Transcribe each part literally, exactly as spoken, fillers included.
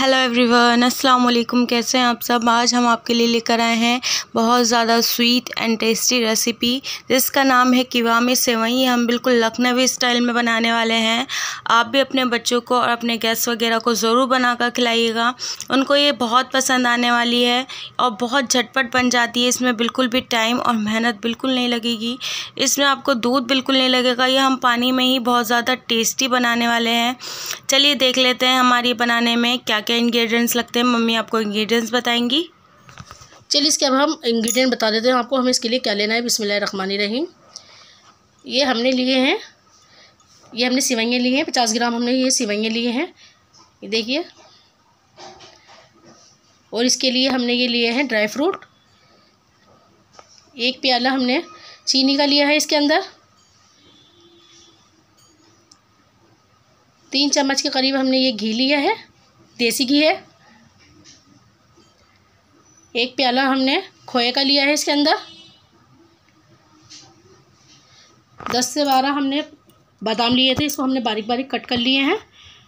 Hello everyone, अस्सलाम वालेकुम। कैसे हैं आप सब। आज हम आपके लिए लेकर आए हैं बहुत ज़्यादा स्वीट एंड टेस्टी रेसिपी जिसका नाम है कीवामी सेवई। हम बिल्कुल लखनवी स्टाइल में बनाने वाले हैं। आप भी अपने बच्चों को और अपने गेस्ट वगैरह को ज़रूर बनाकर खिलाइएगा, उनको ये बहुत पसंद आने वाली है और बहुत झटपट बन जाती है। इसमें बिल्कुल भी टाइम और मेहनत बिल्कुल नहीं लगेगी। इसमें आपको दूध बिल्कुल नहीं लगेगा। ये हम पानी में ही बहुत ज़्यादा टेस्टी बनाने वाले हैं। चलिए देख लेते हैं हमारी बनाने में क्या क्या इंग्रेडिएंट्स लगते हैं। मम्मी आपको इंग्रेडिएंट्स बताएंगी। चलिए इसके अब हम इंग्रेडिएंट बता देते हैं आपको। हमें इसके लिए क्या लेना है। बिस्मिल्लाहिर्रहमानिर्रहीम। ये हमने लिए हैं, ये हमने सेवइयाँ ली हैं। पचास ग्राम हमने ये सेवइयाँ लिए हैं, ये देखिए। और इसके लिए हमने ये लिए हैं ड्राई फ्रूट। एक प्याला हमने चीनी का लिया है। इसके अंदर तीन चम्मच के करीब हमने ये घी लिया है, देसी घी है। एक प्याला हमने खोए का लिया है। इसके अंदर दस से बारह हमने बादाम लिए थे, इसको हमने बारीक बारीक कट कर लिए हैं।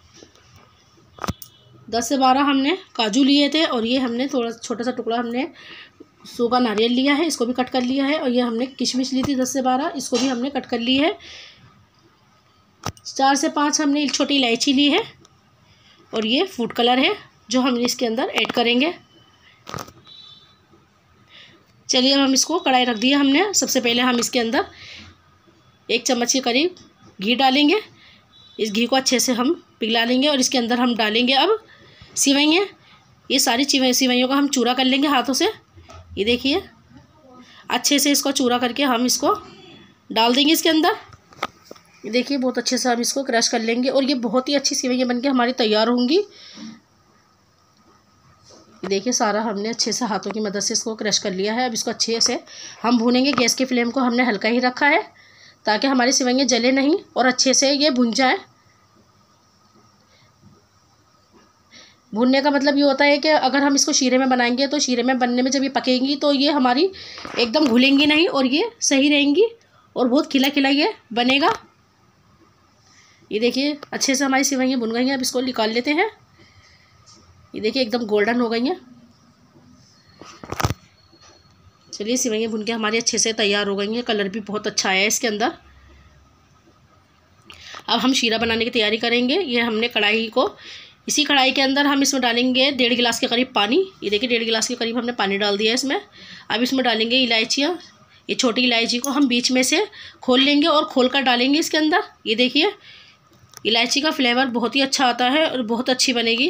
दस से बारह हमने काजू लिए थे और ये हमने थोड़ा छोटा सा टुकड़ा हमने सूखा नारियल लिया है, इसको भी कट कर लिया है। और ये हमने किशमिश ली थी दस से बारह, इसको भी हमने कट कर ली है। चार से पाँच हमने छोटी इलायची ली है और ये फूड कलर है जो हम इसके अंदर ऐड करेंगे। चलिए अब हम इसको कढ़ाई रख दिया हमने। सबसे पहले हम इसके अंदर एक चम्मच के करीब घी डालेंगे। इस घी को अच्छे से हम पिघला लेंगे और इसके अंदर हम डालेंगे अब सेवइयाँ। ये सारी सेवइयों का हम चूरा कर लेंगे हाथों से। ये देखिए अच्छे से इसको चूरा करके हम इसको डाल देंगे इसके अंदर। ये देखिए बहुत अच्छे से हम इसको क्रश कर लेंगे और ये बहुत ही अच्छी सेवइयाँ बनके हमारी तैयार होंगी। ये देखिए सारा हमने अच्छे से हाथों की मदद से इसको क्रश कर लिया है। अब इसको अच्छे से हम भूनेंगे। गैस की फ्लेम को हमने हल्का ही रखा है ताकि हमारी सेवइयाँ जले नहीं और अच्छे से ये भुन जाए। भूनने का मतलब ये होता है कि अगर हम इसको शीरे में बनाएंगे तो शीरे में बनने में जब ये पकेंगी तो ये हमारी एकदम घुलेंगी नहीं और ये सही रहेंगी और बहुत खिला खिला ये बनेगा। ये देखिए अच्छे से हमारी सेवइयाँ भुन गई हैं। अब इसको निकाल लेते हैं। ये देखिए एकदम गोल्डन हो गई हैं। चलिए सेवइयाँ भुन के हमारी अच्छे से तैयार हो गई हैं। कलर भी बहुत अच्छा आया है इसके अंदर। अब हम शीरा बनाने की तैयारी करेंगे। ये हमने कढ़ाई को, इसी कढ़ाई के अंदर हम इसमें डालेंगे डेढ़ गिलास के करीब पानी। ये देखिए डेढ़ गिलास के करीब हमने पानी डाल दिया है इसमें। अब इसमें डालेंगे इलायचियाँ। ये छोटी इलायची को हम बीच में से खोल लेंगे और खोल कर डालेंगे इसके अंदर। ये देखिए इलायची का फ्लेवर बहुत ही अच्छा आता है और बहुत अच्छी बनेगी।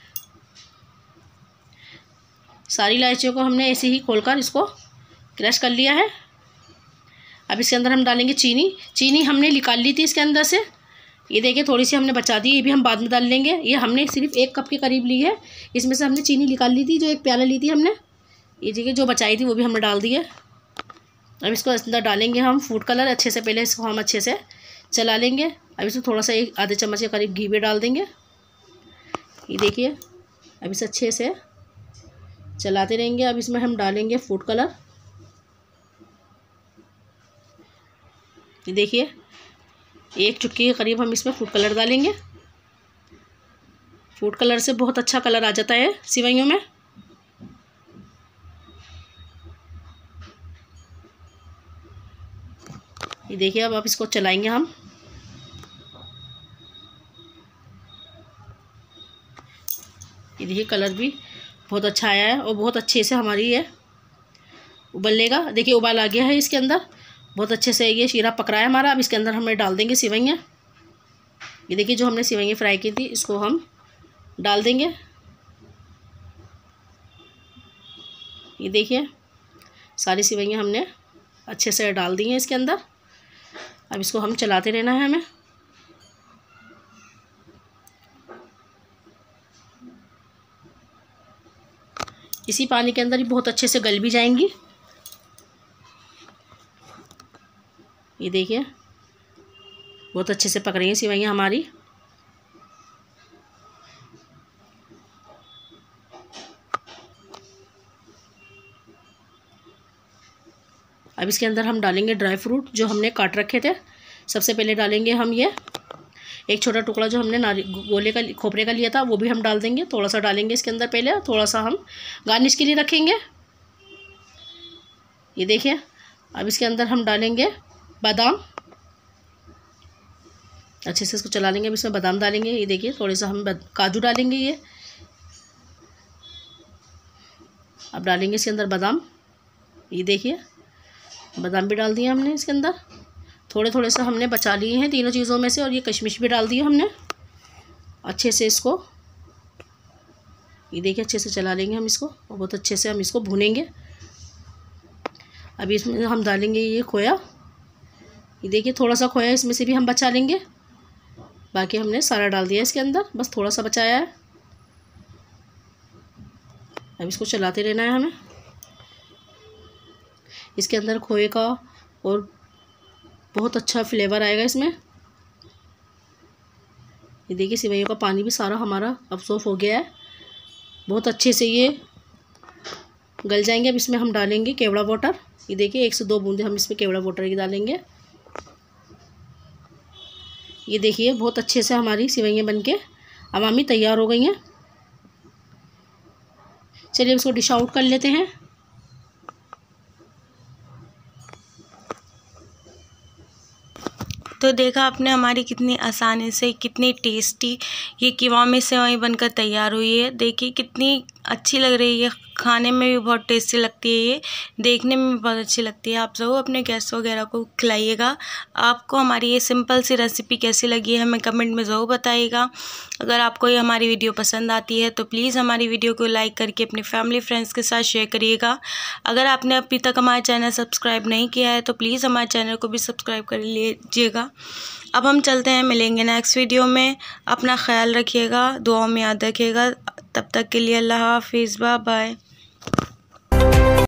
सारी इलायचियों को हमने ऐसे ही खोलकर इसको क्रश कर लिया है। अब इसके अंदर हम डालेंगे चीनी। चीनी हमने निकाल ली थी इसके अंदर से। ये देखिए थोड़ी सी हमने बचा दी, ये भी हम बाद में डाल लेंगे। ये हमने सिर्फ एक कप के करीब ली है, इसमें से हमने चीनी निकाल ली थी। जो एक प्याला ली थी हमने, ये देखिए जो बचाई थी वो भी हमने डाल दी है। अब इसको अंदर डालेंगे हम फूड कलर। अच्छे से पहले इसको हम अच्छे से चला लेंगे। अब इसमें थोड़ा सा एक आधे चम्मच के करीब घी भी डाल देंगे। ये देखिए अब इसे अच्छे से चलाते रहेंगे। अब इसमें हम डालेंगे फूड कलर। ये देखिए एक चुटकी के करीब हम इसमें फूड कलर डालेंगे। फूड कलर से बहुत अच्छा कलर आ जाता है सेवइयों में। ये देखिए अब आप इसको चलाएंगे हम। ये देखिए कलर भी बहुत अच्छा आया है और बहुत अच्छे से हमारी ये उबलेगा। देखिए उबाल आ गया है इसके अंदर। बहुत अच्छे से ये शीरा पक रहा है हमारा। अब इसके अंदर हमें डाल देंगे सेवइयाँ। ये देखिए जो हमने सेवइयाँ फ्राई की थी इसको हम डाल देंगे। ये देखिए सारी सेवइयाँ हमने अच्छे से डाल दी हैं इसके अंदर। अब इसको हम चलाते रहना है हमें। इसी पानी के अंदर ही बहुत अच्छे से गल भी जाएंगी। ये देखिए बहुत अच्छे से पक रही हैं सेवइयाँ हमारी। अब इसके अंदर हम डालेंगे ड्राई फ्रूट जो हमने काट रखे थे। सबसे पहले डालेंगे हम ये एक छोटा टुकड़ा जो हमने नारी गोले का खोपरे का लिया था वो भी हम डाल देंगे, थोड़ा सा डालेंगे इसके अंदर पहले, थोड़ा सा हम गार्निश के लिए रखेंगे। ये देखिए, अब इसके अंदर हम डालेंगे बादाम, अच्छे से इसको चला लेंगे। अब इसमें बादाम डालेंगे, ये देखिए थोड़े सा हम काजू डालेंगे ये। अब डालेंगे इसके अंदर बादाम, ये देखिए बादाम भी डाल दिए हमने इसके अंदर। थोड़े थोड़े से हमने बचा लिए हैं तीनों चीज़ों में से, और ये किशमिश भी डाल दी हमने। अच्छे से इसको ये देखिए अच्छे से चला लेंगे हम इसको, और बहुत अच्छे से हम इसको भूनेंगे। अभी इसमें हम डालेंगे ये खोया, ये देखिए थोड़ा सा खोया इसमें से भी हम बचा लेंगे, बाकी हमने सारा डाल दिया इसके अंदर, बस थोड़ा सा बचाया है। अब इसको चलाते रहना है हमें। इसके अंदर खोए का और बहुत अच्छा फ्लेवर आएगा इसमें। ये देखिए सेवइयों का पानी भी सारा हमारा अब्सॉर्ब हो गया है, बहुत अच्छे से ये गल जाएंगे। अब इसमें हम डालेंगे केवड़ा वाटर, ये देखिए एक से दो बूंदे हम इसमें केवड़ा वाटर की डालेंगे। ये देखिए बहुत अच्छे से हमारी सेवइयाँ बनके अमामी तैयार हो गई हैं। चलिए इसको डिश आउट कर लेते हैं। तो देखा आपने हमारी कितनी आसानी से कितनी टेस्टी ये कीमा सेवई बनकर तैयार हुई है। देखिए कितनी अच्छी लग रही है, खाने में भी बहुत टेस्टी लगती है, ये देखने में भी बहुत अच्छी लगती है। आप ज़रूर अपने गेस्ट वगैरह को खिलाइएगा। आपको हमारी ये सिंपल सी रेसिपी कैसी लगी है हमें कमेंट में ज़रूर बताइएगा। अगर आपको ये हमारी वीडियो पसंद आती है तो प्लीज़ हमारी वीडियो को लाइक करके अपने फैमिली फ्रेंड्स के साथ शेयर करिएगा। अगर आपने अभी तक हमारा चैनल सब्सक्राइब नहीं किया है तो प्लीज़ हमारे चैनल को भी सब्सक्राइब कर लीजिएगा। अब हम चलते हैं, मिलेंगे नेक्स्ट वीडियो में। अपना ख्याल रखिएगा, दुआओं में याद रखिएगा। तब तक के लिए अल्लाह हाफिज़, बाय बाय।